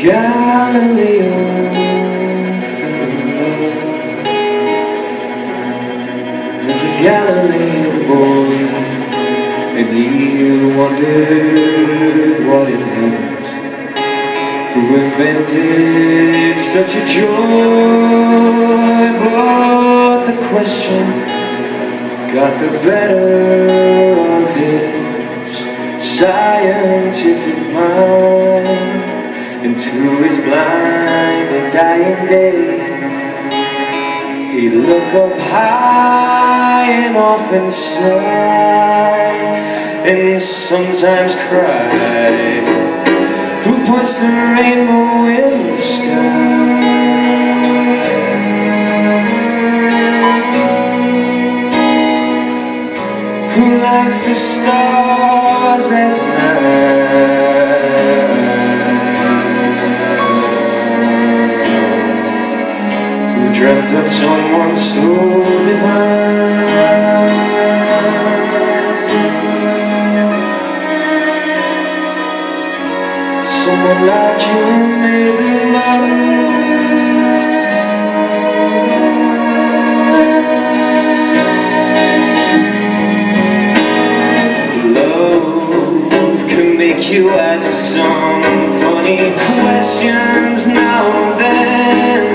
Galileo fell in love. There's a Galilean boy, and he wondered what in heavens, who invented such a joy. But the question got the better of his scientific mind. And to his blind and dying day, he'd look up high and often sigh, and sometimes cry. Who puts the rainbow in the sky? Who lights the stars at night? Dreamt of someone so divine. Someone like you made the love can make you ask some funny questions now and then.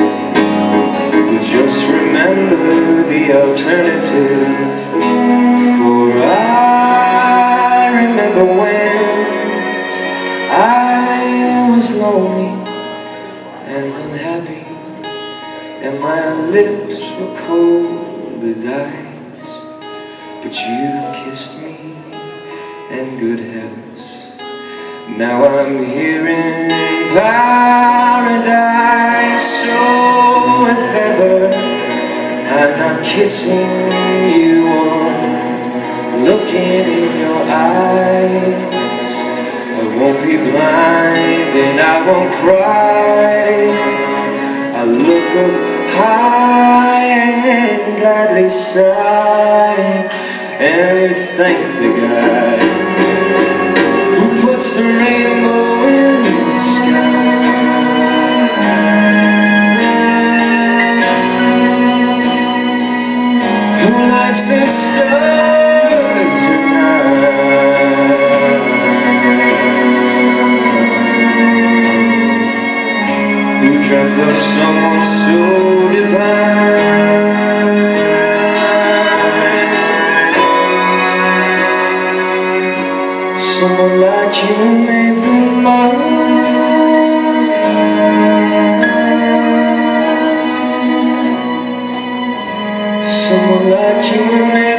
Just remember the alternative. For I remember when I was lonely and unhappy, and my lips were cold as ice. But you kissed me, and good heavens, now I'm here in paradise. So if ever I'm not kissing you or looking in your eyes, I won't be blind and I won't cry. I'll look up high and gladly sigh and thank the guy who puts the rainbow in the sky. Who lights the stars at night? Who dreamt of someone so divine? Someone like you made the mind. Someone like you made